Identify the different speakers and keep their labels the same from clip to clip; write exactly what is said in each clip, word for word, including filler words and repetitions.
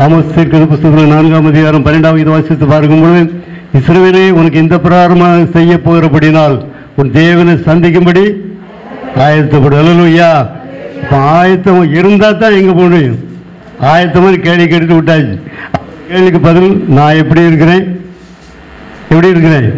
Speaker 1: Amos தீர்க்கதரிசி புத்தகம் நான்காம் அதிகாரம் பன்னிரெண்டாம் இது வாசித்து பார்க்கும்பொழுது, இஸ்ரவேலே உனக்கு இந்த பிரகாரமாக செய்ய போகிறபடினால் உன் தேவனை சந்திக்கும்படி ஆயத்தப்படும். அல்லேலூயா. இப்போ ஆயத்தம் இருந்தால் தான் எங்கே போக முடியும்? ஆயத்தமாக கேள்வி கேட்டுட்டு விட்டாச்சு. கேள்விக்கு பதில், நான் எப்படி இருக்கிறேன்? எப்படி இருக்கிறேன்?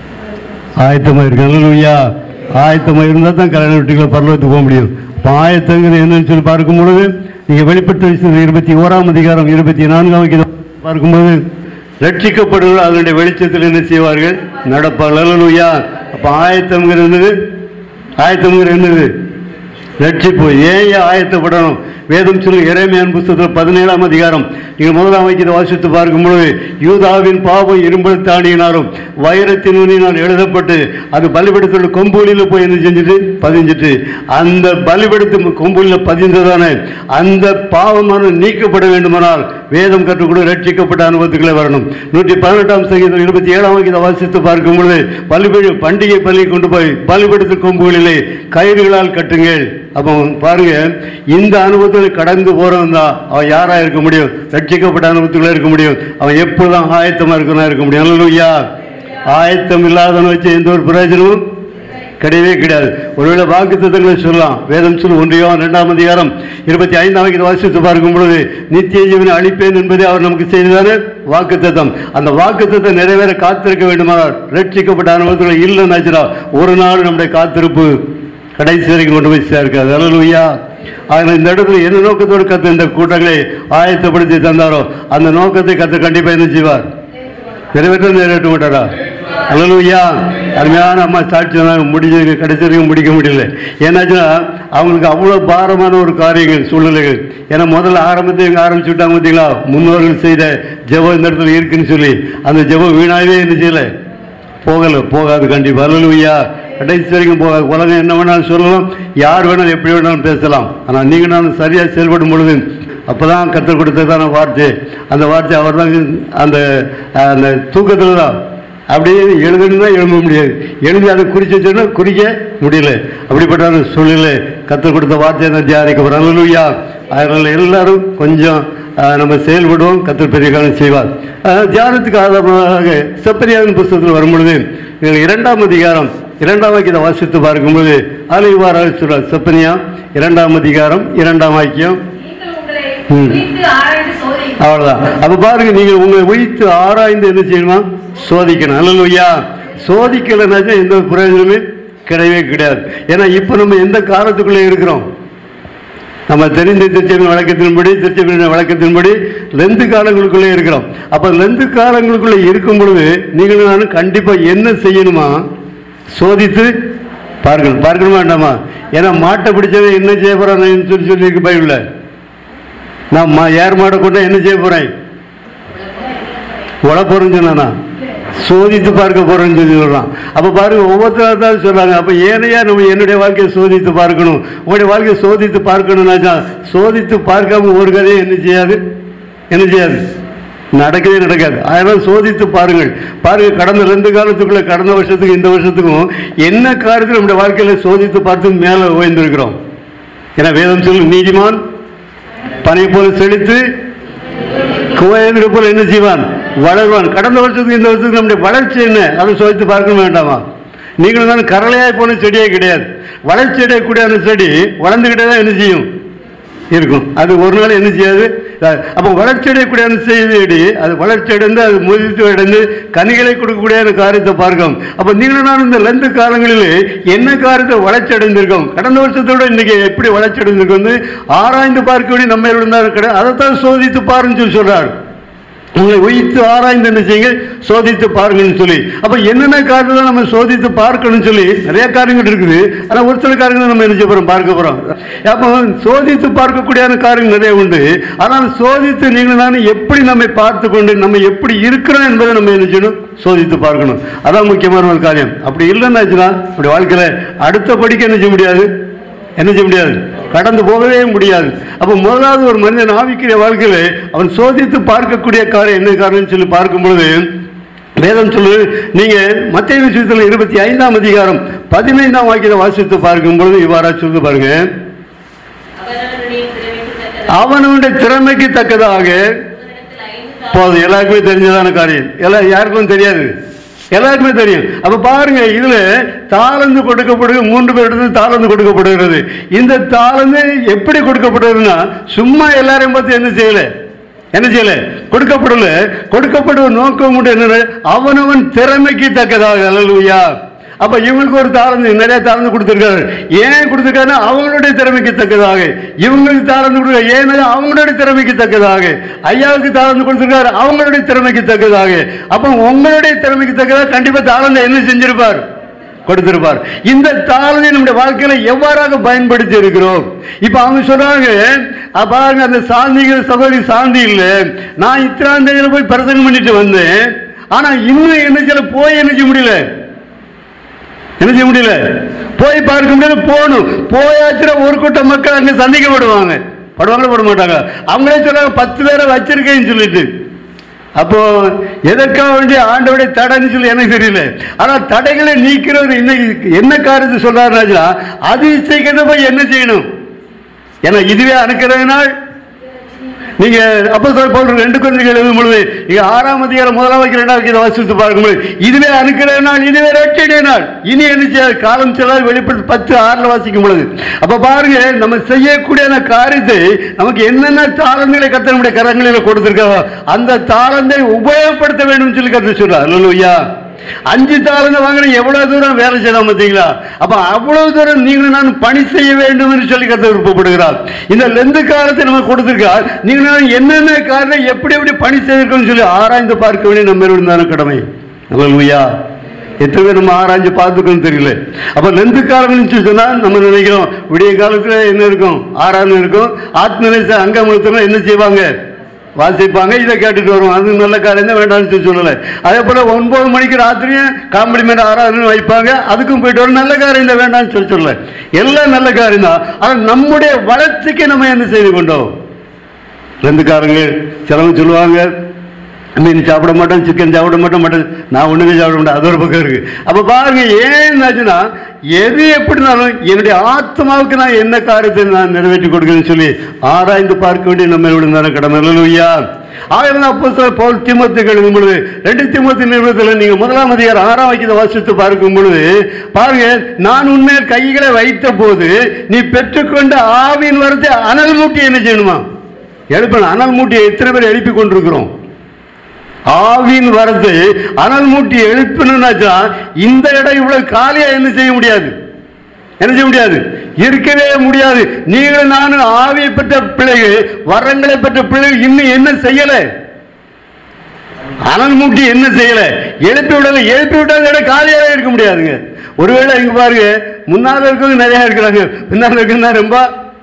Speaker 1: ஆயத்தமாக இருக்கேன். அல்லேலூயா. ஆயத்தமாக இருந்தால் தான் கல்யாண வீட்டுக்குள்ள பரலோகத்துக்கு போக முடியும். இப்போ ஆயத்தங்கிறது என்னன்னு சொல்லி பார்க்கும் பொழுது, நீங்கள் வெளிப்பட்ட விஷயம் இருபத்தி ஓராம் அதிகாரம் இருபத்தி நான்காம் பார்க்கும்போது, ரட்சிக்கப்படுவர்கள் அதனுடைய வெளிச்சத்தில் என்ன செய்வார்கள்? நடப்பார்கள். அல்லேலூயா. அப்போ ஆயத்தம்ங்கிறது என்னது? ஆயத்தம்ங்கிறது என்னது? ரட்சிப்பு. ஏன் ஆயத்தப்படணும்? வேதம் சொல்லி எரேமியாவின் புத்தகத்தில் பதினேழாம் அதிகாரம் நீங்கள் முதலாம் வாக்கியத்தை வாசித்து பார்க்கும்பொழுது, யூதாவின் பாவம் இரும்பல் தாண்டியினாலும் வைரத்தின் ஊனினால் எழுதப்பட்டு அது பலிபீடத்தோட கொம்புகளில் போய் என்ன செஞ்சுட்டு பதிஞ்சிட்டு, அந்த பலிபீடத்து கொம்புகளில் பதிந்ததான அந்த பாவமான நீக்கப்பட வேண்டுமானால் வேதம் கற்றுக்கொண்டு ரட்சிக்கப்பட்ட அனுபவத்துக்களை வரணும். நூற்றி பதினெட்டாம் சங்கீதம் இருபத்தி ஏழாம் வாக்கியத்தை வாசித்து பார்க்கும் பொழுது, பலிபீட பண்டிகை பலி கொண்டு போய் பலிபீடத்து கொம்புகளிலே கயிறுகளால் கட்டுங்கள். அப்போ பாருங்க, இந்த அனுபவத்தில் கடந்து போறவன் தான் அவன் யாரா இருக்க முடியும்? ரட்சிக்கப்பட்ட அனுபவத்துக்குள்ள இருக்க முடியும். அவன் எப்பொழுதும் ஆயத்தமா இருக்கணும் இருக்க முடியும். அல்லேலூயா. ஆயத்தம் இல்லாதவனை வச்சு எந்த ஒரு பிரயோஜனமும் கிடையவே கிடையாது. ஒருவேளை வாக்கு தத்தங்களை சொல்லலாம். வேதம் சொல்லு ஒன்றியோ இரண்டாம் அதிகாரம் இருபத்தி ஐந்தாம் வயது வாசித்து பார்க்கும் பொழுது, நித்திய ஜீவனை அளிப்பேன் என்பதை அவர் நமக்கு செய்ததான வாக்கு தத்தம். அந்த வாக்கு தத்தம் நிறைவேற காத்திருக்க வேண்டுமானால் ரட்சிக்கப்பட்ட அனுபவத்தில் இல்லைன்னாச்சுனா ஒரு நாள் நம்முடைய காத்திருப்பு கடைசி வரைக்கும் கொண்டு போய் சேர்க்காது. அல்லேலூயா. அதனால் இந்த இடத்துல என்ன நோக்கத்தோடு கத்த இந்த கூட்டங்களை ஆயத்தப்படுத்தி தந்தாரோ அந்த நோக்கத்தை கத்த கண்டிப்பாக என்ன செய்வார்? நிறைவேற்ற நிறைவேற்ற மாட்டாரா? அல்லேலூயா. அருமையான அம்மா சாட்சி முடிஞ்ச கடைசி வரைக்கும் முடிக்க முடியல. ஏன்னாச்சுன்னா அவங்களுக்கு அவ்வளோ பாரமான ஒரு காரியங்கள் சூழ்நிலைகள். ஏன்னா முதல்ல ஆரம்பத்தை இங்கே ஆரம்பிச்சு விட்டாங்க பார்த்தீங்களா? முன்னோர்கள் செய்த ஜெபம் இந்த இடத்துல இருக்குன்னு சொல்லி அந்த ஜெபம் வீணாகவே என்ன செய்யலை, போகலை, போகாது கண்டிப்பாக. அல்லேலூயா. கடைசி வரைக்கும் போகாது. உலகம் என்ன வேணாலும் சொல்லலாம், யார் வேணாலும் எப்படி வேணாலும் பேசலாம். ஆனால் நீங்கள் நானும் சரியாக செயல்படும் பொழுது அப்போ தான் கற்றுக் கொடுத்ததான வார்த்தை. அந்த வார்த்தை அவர் தான் அந்த அந்த தூக்கத்தில் தான் அப்படியே எழுதுன்னா எழுத முடியாது, எழுதி அதை குறிச்சு வச்சோன்னா குறிக்க முடியல. அப்படிப்பட்ட சூழ்நிலை கற்றுக் கொடுத்த வார்த்தையை தான் தியானிக்க. அல்லேலூயா. அதனால் எல்லாரும் கொஞ்சம் நம்ம செயல்படுவோம். கர்த்தர் பெரிய காரியம் செய்வார். தியானத்துக்கு ஆதாரமாக செப்பனியாவின் புத்தகத்தில் வரும்பொழுது நீங்கள் இரண்டாம் அதிகாரம் இரண்டாம் வாக்கியத்தை வாசித்து பார்க்கும்போது அதில் இவ்வாறாக சொல்றார். செப்பனியா இரண்டாம் அதிகாரம் இரண்டாம் வாக்கியம். அவ்வளவுதான். அப்ப பாருங்க, நீங்க உங்களை உயித்து ஆராய்ந்து என்ன செய்யணுமா? சோதிக்கணும். அல்லேலூயா. சோதிக்கலைன்னாச்சா எந்த பிரயோஜனமே கிடையவே கிடையாது. ஏன்னா இப்ப நம்ம எந்த காலத்துக்குள்ளே இருக்கிறோம்? நம்ம தெரிந்த திருச்சபையின் வழக்கத்தின்படி திருச்சபையின் வழக்கத்தின்படி லெந்து காலங்களுக்குள்ளே இருக்கிறோம். அப்ப லெந்து காலங்களுக்குள்ளே இருக்கும் பொழுது நீங்களும் நானும் கண்டிப்பா என்ன செய்யணுமா? சோதித்து பார்க்கணும். பார்க்கணுமா வேண்டாமா? ஏன்னா மாட்டை பிடிச்சவன் என்ன செய்ய போறான் சொல்லி சொல்லி பைபிள்ல, நான் ஏர் மாட்டை கொண்டா என்ன செய்ய போறேன்? உட போறேன்னு சொன்னா சோதித்து பார்க்க போறேன்னு சொல்லி சொல்றான். அப்ப பாருங்க, ஒவ்வொருத்தரும் தான் சொல்றாங்க. அப்ப ஏனையா நம்ம என்னுடைய வாழ்க்கையை சோதித்து பார்க்கணும், உங்களுடைய வாழ்க்கையை சோதித்து பார்க்கணும்னாச்சா சோதித்து பார்க்காம ஒரு கதையை என்ன செய்யாது, என்ன செய்யாது, நடக்கவே நடக்காது. அதனால சோதித்து பாருங்கள். பாருங்க, கடந்த ரெண்டு காலத்துக்குள்ள கடந்த வருஷத்துக்கும் இந்த வருஷத்துக்கும் என்ன காரியத்தில் நம்முடைய வாழ்க்கையில சோதித்து பார்த்து மேல உயர்ந்திருக்கிறோம். ஏன்னா வேதம் சொல்லும், நீதிமான் பனை போல செழித்து குவையது போல என்ன செய்வான்? வளர்வான். கடந்த வருஷத்துக்கு இந்த வருஷத்துக்கு நம்முடைய வளர்ச்சி என்ன, அதை சோதித்து பார்க்க வேண்டாமா? நீங்களும் தான் கரளையாய் போன செடியே கிடையாது. வளர்ச்சி அடையக்கூடிய அந்த செடி வளர்ந்துகிட்டே தான் என்ன செய்யும் இருக்கும். அது ஒரு நாள் என்ன செய்யாது. அப்போ வளர்ச்சி அடையக்கூடிய அந்த செடி அது வளர்ச்சி அடைந்து அது முதிர்ச்சி அடைந்து கனிகளை கொடுக்கக்கூடிய அந்த காரியத்தை பார்க்கும். அப்போ நீங்களும் நான் இந்த லெந்து காலங்களில் என்ன காரியத்தை வளர்ச்சி அடைந்திருக்கோம், கடந்த வருஷத்தோட இன்னைக்கு எப்படி வளர்ச்சி அடைந்திருக்கோம் ஆராய்ந்து பார்க்க வேண்டிய நம்ம இருந்தால் கிடையாது. அதைத்தான் சோதித்து பாருன்னு சொல்லி சொல்றாரு. உங்களை உயித்து ஆராய்ந்து என்ன செய்யுங்க, சோதித்து பாருங்கன்னு சொல்லி. அப்ப என்னென்ன காரியத்தை நம்ம சோதித்து பார்க்கணும்னு சொல்லி நிறைய காரியங்கள் இருக்குது. ஆனா ஒரு சில காரியங்கள் நம்ம என்ன செய்ய போறோம், பார்க்க போறோம். அப்போ சோதித்து பார்க்கக்கூடிய காரியங்கள் நிறைய உண்டு. ஆனால் சோதித்து நீங்கள் நான் எப்படி நம்மை பார்த்து கொண்டு நம்ம எப்படி இருக்கிறோம் என்பதை நம்ம என்ன செய்யணும், சோதித்து பார்க்கணும். அதான் முக்கியமான ஒரு காரியம். அப்படி இல்லைன்னாச்சுன்னா அப்படி வாழ்க்கையில அடுத்த படிக்க என்ன செய்ய முடியாது, என்ன செய்ய முடியாது, கடந்து போகவே முடியாது. அப்போ முதலாவது ஒரு மனிதன் ஆவிக்கிற வாழ்க்கையில அவன் சோதித்து பார்க்கக்கூடிய காரியம் என்ன காரணம் சொல்லி பார்க்கும் பொழுது வேதம் சொல்லு. நீங்க மத்தேயு சுவிசேஷத்தில் இருபத்தி ஐந்தாம் அதிகாரம் பதினைந்தாம் வாக்கியத்தை வாசித்து பார்க்கும் பொழுது இவ்வாறா சொல்லி பாருங்க. அவனுடைய திறமைக்கு தக்கதாக போதும். எல்லாருக்குமே தெரிஞ்சதான காரியம், எல்லாம் யாருக்கும் தெரியாது, எல்லாருக்குமே தெரியும். அப்ப பாருங்க, இதுல தாளந்து கொடுக்கப்படுகிறது, மூன்று பேருக்கு தாளந்து கொடுக்கப்படுகிறது. இந்த தாளந்து எப்படி கொடுக்கப்படுறதுன்னா, சும்மா எல்லாரையும் பார்த்து என்ன செய்யல என்ன செய்யல கொடுக்கப்படல. கொடுக்கப்படுவ நோக்கம் என்ன, அவனவன் திறமைக்கு தக்கதாக. அல்லேலூயா. அப்ப இவங்களுக்கு ஒரு தாளந்து, நிறைய தாளந்து கொடுத்திருக்காரு. ஏன் கொடுத்திருக்காருன்னா அவங்களுடைய திறமைக்கு தக்கதாக. இவங்களுக்கு தாளந்து கொடுக்க ஏன்னா அவங்களுடைய திறமைக்கு தக்கதாக. ஐயாவுக்கு தாளந்து கொடுத்திருக்காரு அவங்களுடைய திறமைக்கு தக்கதாக. அப்ப உங்களுடைய திறமைக்கு தக்கதாக கண்டிப்பா தாளந்து என்ன செஞ்சிருப்பார், கொடுத்திருப்பார். இந்த தாளந்தை நம்முடைய வாழ்க்கையில எவ்வாறாக பயன்படுத்தி இருக்கிறோம். இப்ப அவங்க சொல்றாங்க, பாருங்க, அந்த சாந்திங்கிற சகோதரி சாந்தி இல்ல, நான் இத்தனாம் தேதியில போய் பிரசங்கம் பண்ணிட்டு வந்தேன், ஆனா இன்னும் என்ன செய்யல, போய் என்ன செய்ய முடியல என்ன செய்ய முடியல போய் பார்க்க முடியல. போகணும், போயாச்சுன்னா ஒரு கூட்டம் மக்கள் அங்க சந்திக்கப்படுவாங்க. படுவாங்களா போட மாட்டாங்க. அவங்களே சொல்றாங்க பத்து பேரை வச்சிருக்கேன்னு சொல்லிட்டு. அப்போ எதற்காக வேண்டிய ஆண்டோடைய தடைன்னு சொல்லி எனக்கு தெரியல. ஆனா தடைகளை நீக்கிறவர் இன்னைக்கு என்ன காரியத்தை சொல்றாருன்னா, அது இச்சைக்கிட்ட போய் என்ன செய்யணும். ஏன்னா இதுவே அனுக்கிறதுனால் நீங்க அப்போ சொல்ற ரெண்டு கொஞ்சம் எழுதும் பொழுது நீங்க ஆறாம் அதிகாரம் முதலாம் இரண்டாவது வாசித்து பார்க்கும்போது, இதுவே அனுக்கிற நாள், இதுவே ரட்சணை நாள், இனி என்ன காலம் செல்லாது வெளிப்படுத்தி பத்து ஆறுல வாசிக்கும் பொழுது. அப்ப பாருங்க, நம்ம செய்யக்கூடிய காரியத்தை நமக்கு என்னென்ன தாளங்களை கர்த்தர் நம்முடைய கரங்களில் கொடுத்திருக்காரோ அந்த தாளந்தை உபயோகப்படுத்த வேண்டும் சொல்லி கர்த்தர் சொல்றார். அல்லேலூயா. அஞ்சு தாளந்து வாங்கின எவ்வளவு தூரம் வேலை செய்யலாம் பார்த்தீங்களா? அப்ப அவ்வளவு தூரம் நீங்கள் நான் பணி செய்ய வேண்டும் என்று சொல்லி கர்த்தர் விருப்பப்படுகிறார். இந்த லெந்து காலத்தை நம்ம கொடுத்திருக்கார். நீங்கள் என்னென்ன காரணம் எப்படி எப்படி பணி செய்திருக்கோம் சொல்லி ஆராய்ந்து பார்க்க வேண்டிய நம்ம இருந்தான கடமை. அல்லேலூயா. எத்தனை பேர் நம்ம ஆராய்ஞ்சு பார்த்துக்கணும் தெரியல. அப்ப லெந்து காலம் சொன்னா நம்ம நினைக்கிறோம் விடிய காலத்துல என்ன இருக்கும், ஆறாம் இருக்கும். ஆத்மநிலை அங்கமத்தம் என்ன செய்வாங்க, வாசிப்பாங்க, இதை கேட்டுட்டு வருவோம். அது நல்ல காரியம் தான், வேண்டாம்னு சொல்லலை. அதே போல ஒன்பது மணிக்கு ராத்திரியும் காம்ப்ளிமெண்ட் ஆராதனை வைப்பாங்க, அதுக்கும் போயிட்டு வரும். நல்ல காரியம் தான், வேண்டாம்னு சொல்லி சொல்லல. எல்லாம் நல்ல காரியம் தான். ஆனால் நம்முடைய வளர்ச்சிக்கு நம்ம என்ன செய்து கொண்டோம். ரெண்டு காரங்க சிலவங்க சொல்லுவாங்க, மீன் சாப்பிட மாட்டோம், சிக்கன் சாப்பிட மாட்டோம், மட்டன் நான் ஒண்ணுமே சாப்பிட மாட்டேன். அது ஒரு பக்கம் இருக்கு. அப்ப பாருங்க, ஏன்னாச்சுன்னா எது எப்படினாலும் என்னுடைய ஆத்மாவுக்கு நான் என்ன காரியத்தை நான் நிறைவேற்றி கொடுக்கிறேன்னு சொல்லி ஆராய்ந்து பார்க்க வேண்டிய நம்ம விழுந்தான கடமை. அல்லேலூயா. ஆயிரம் அப்போஸ்தலர் பவுல் தீமோத்தேயுக்கு எழுதும் பொழுது ரெண்டு தீமோத்தேயு நிருபத்தில் நீங்க முதலாம் அதிகாரம் ஆறாம் வாக்கியத்தை வாசித்து பார்க்கும் பொழுது பாருங்க, நான் உன்மேல் கைகளை வைத்த போது நீ பெற்றுக்கொண்ட ஆவியின் வரத்தை அனல் மூட்டி என்ன செய்யணுமா, எழுப்பணும். அனல் மூட்டியை எத்தனை பேர் எழுப்பி கொண்டிருக்கிறோம். ஆவின் வரத்தை அனல் மூட்டி எழுப்பணும்னாச்சா இந்த இடம் இவ்வளவு காலியா என்ன செய்ய முடியாது, என்ன செய்ய முடியாது, இருக்கவே முடியாது. நீங்களும் நானும் ஆவியை பெற்ற பிள்ளைகள், வரங்களை பெற்ற பிள்ளைகள் இன்னும் என்ன செய்யல, அனல் மூட்டி என்ன செய்யல, எழுப்பி விடல. எழுப்பி விட்டால் இடம் காலியாவே இருக்க முடியாதுங்க. ஒருவேளை இங்க பாருங்க, முன்னால இருக்கவங்க நிறைய இருக்கிறாங்க, பின்னால இருக்குன்னா ரொம்ப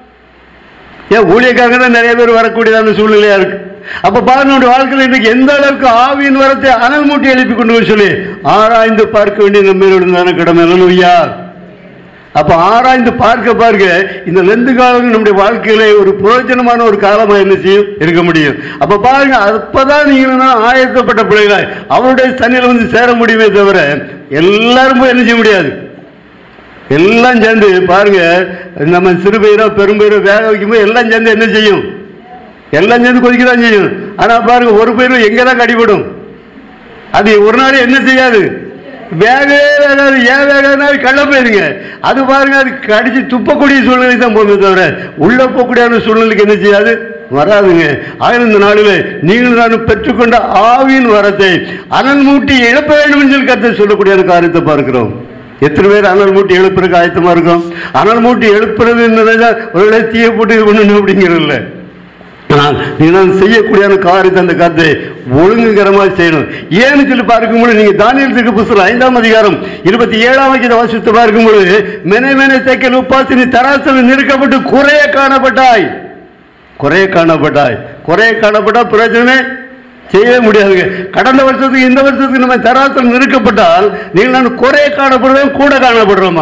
Speaker 1: ஏன் ஊழியக்காக தான் நிறைய பேர் வரக்கூடியதான சூழ்நிலையா இருக்கு. அப்ப பாருங்க, வாழ்க்கையில் இன்னைக்கு எந்த அளவுக்கு ஆவியின் வரத்தை அனல் மூட்டி எழுப்பி கொண்டு சொல்லி ஆராய்ந்து பார்க்க வேண்டிய நம்ம கடமை. அல்லேலூயா. அப்ப ஆராய்ந்து பார்க்க பார்க்க இந்த லெந்து காலம் நம்முடைய வாழ்க்கையில ஒரு பிரயோஜனமான ஒரு காலமா என்ன செய்யும், இருக்க முடியும். அப்ப பாருங்க, அப்பதான் நீங்க ஆயத்தப்பட்ட பிள்ளைகளாய் அவருடைய தண்ணியில வந்து சேர முடியுமே தவிர எல்லாரும் போய் என்ன செய்ய முடியாது. எல்லாம் சேர்ந்து பாருங்க, நம்ம சிறுபயிரோ பெரும்பயிரோ வேக வைக்கும்போது எல்லாம் சேர்ந்து என்ன செய்யும், எல்லாம் சேர்ந்து கொதிக்கதான் செய்யும். ஆனா பாருங்க, ஒரு பயிரும் எங்கதான் கடிபடும், அது ஒரு நாள் என்ன செய்யாது, வேகவே வேகாது. ஏன் வேகாதுன்னா கள்ள போயிருங்க. அது பாருங்க, அது கடிச்சு துப்பக்கூடிய சூழ்நிலை தான் போகுது தவிர உள்ள போகக்கூடிய சூழ்நிலைக்கு என்ன செய்யாது, வராதுங்க. ஆயிரம் இந்த நாளில் நீங்கள் நான் பெற்றுக்கொண்ட ஆவியின் வரத்தை அனல் மூட்டி எழுப்ப வேண்டும் என்று கர்த்தர் சொல்லக்கூடிய காரியத்தை பார்க்கிறோம். எத்தனை பேர் அனல் மூட்டி எழுப்புறதுக்கு ஆயத்தமா இருக்கும். அனல் மூட்டி எழுப்புறது ஒரு தீய போட்டு இது பண்ணணும் அப்படிங்கிறது இல்லை. ஆனால் நீங்கள் செய்யக்கூடிய காரியத்தை அந்த கருத்தை ஒழுங்குகரமாக செய்யணும். ஏன்னு சொல்லி பார்க்கும்போது நீங்க தானியேல் புத்தகம் ஐந்தாம் அதிகாரம் இருபத்தி ஏழாம் வாக்கியத்தை வாசித்து பார்க்கும்போது, மெனே மெனே தேக்கல் உப்பாசினி தராசில் நிறுக்கப்பட்டு குறைய காணப்பட்டாய், குறைய காணப்பட்டாய். குறைய காணப்பட்டா பிரயோஜனமே செய்யவே முடியாதுங்க. கடந்த வருஷத்துக்கு இந்த வருஷத்துக்கு நம்ம தராசில் நிறுக்கப்பட்டால் நீங்கள் நான் குறைய காணப்படுறோம், கூட காணப்படுறோமா?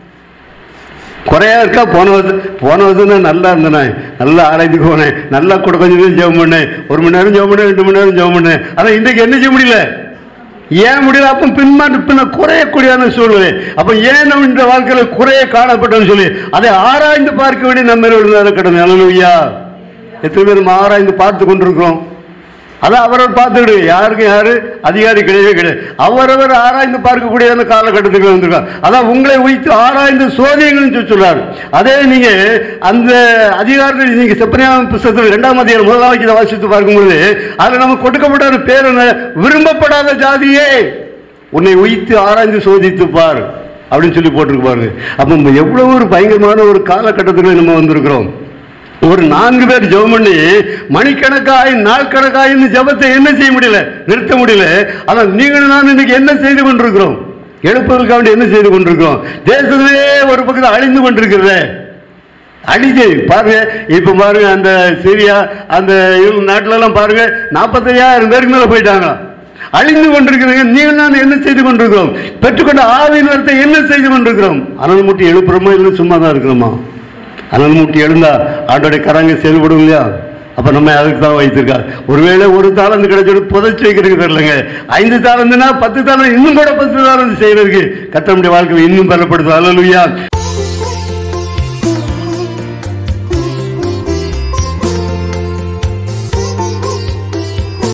Speaker 1: குறையா இருக்கா? போன வருஷம் போன வருஷம் நல்லா இருந்தேன், நல்லா ஆராய்ச்சிக்கு போனேன், நல்லா கூட கொஞ்சம் நேரம் ஜெபம் பண்ணேன், ஒரு மணி நேரம் ஜெபம் பண்ணேன், ரெண்டு மணி நேரம் ஜெபம் பண்ணேன். ஆனால் இன்றைக்கு என்ன செய்ய முடியல, ஏன் முடியல? அப்போ பின்மாட்டு பின்ன குறையக்கூடியான சூழ்நிலை. அப்போ ஏன் நம்ம இந்த வாழ்க்கையில குறைய காணப்பட்டோம்னு சொல்லி அதை ஆராய்ந்து பார்க்க வேண்டிய நம்ம கடமை. அல்லேலூயா. எத்தனை பேர் நம்ம ஆராய்ந்து பார்த்து கொண்டிருக்கிறோம்? அதான் அவரவர் பார்த்துக்கிடு. யாருக்கும் யாரு அதிகாரி கிடையவே கிடையாது. அவரவர் ஆராய்ந்து பார்க்கக்கூடிய அந்த காலகட்டத்துக்கு வந்திருக்காங்க. அதான் உங்களை வைத்து ஆராய்ந்து சோதியங்கள்னு சொல்றாரு. அதே நீங்க அந்த அதிகாரத்தில் நீங்க செப்பனியாவின் புத்தகத்தில் இரண்டாம் அதிகாரம் முதலாம் வாக்கியத்தை வாசித்து பார்க்கும்போது அதுல நமக்கு கொடுக்கப்பட்ட பேர் என்ன? விரும்பப்படாத ஜாதியே உன்னை வைத்து ஆராய்ந்து சோதித்து பார் அப்படின்னு சொல்லி போட்டிருக்கு பாருங்க. அப்ப எவ்வளவு ஒரு பயங்கரமான ஒரு காலகட்டத்துக்கு நம்ம வந்திருக்கிறோம். ஒரு நான்கு பேர் ஜெபம் பண்ணி மணிக்கணக்காய் நாள் கணக்காய் இந்த ஜெபத்தை என்ன செய்ய முடியல, நிறுத்த முடியல. ஆனால் நீங்கள் நான் இன்னைக்கு என்ன செய்து கொண்டிருக்கிறோம்? எழுப்புவதற்காக வேண்டி என்ன செய்து கொண்டிருக்கிறோம்? தேசத்திலே ஒரு பக்கத்தில் அழிந்து கொண்டிருக்கிறத அழிஞ்சு பாருங்க. இப்ப பாருங்க அந்த சிரியா அந்த நாட்டில எல்லாம் பாருங்க நாற்பத்தையாயிரம் பேருக்கு மேல போயிட்டாங்க. அழிந்து கொண்டிருக்கிறீங்க. நீங்கள் நான் என்ன செய்து கொண்டிருக்கிறோம்? பெற்றுக்கொண்ட ஆவியின் வார்த்தை என்ன செய்து கொண்டிருக்கிறோம்? அனல் மூட்டி எழுப்புறோமா இல்லை சும்மா தான் இருக்கிறோமா? அனல் மூட்டி எழுந்தா ஆண்டோடைய கரங்க செயல்படும் இல்லையா? அப்ப நம்ம அதுக்கு தான் வைத்திருக்காரு. ஒருவேளை ஒரு தாளந்து கிடைச்சோடு புதைச்சி வைக்கிறதுக்கு தெரியலங்க. ஐந்து தாளந்துனா பத்து தாளம் இன்னும் கூட பத்து தாளந்து செய்யறதுக்கு கர்த்தருடைய வாழ்க்கையில் இன்னும் பலப்படுத்தும். அல்லேலூயா.